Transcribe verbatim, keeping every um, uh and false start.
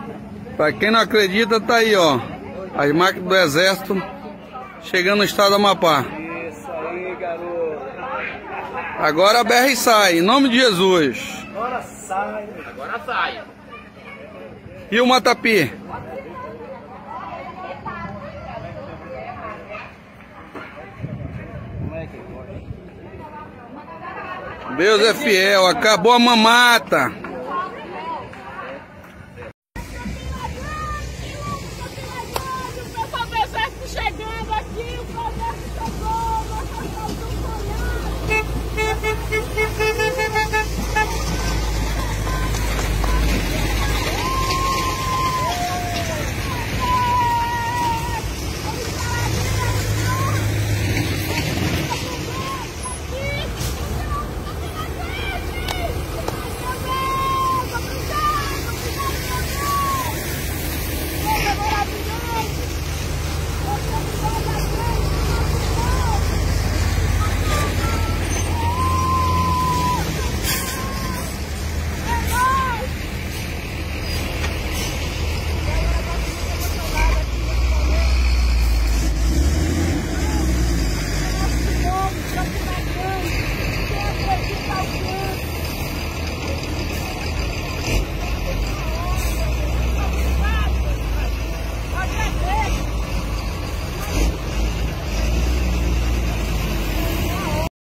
Pra quem não acredita, tá aí, ó. As máquinas do Exército chegando no estado do Amapá. Isso aí, garoto. Agora a B R sai, em nome de Jesus. Agora sai. Agora sai. E o Matapi? Deus é fiel, acabou a mamata.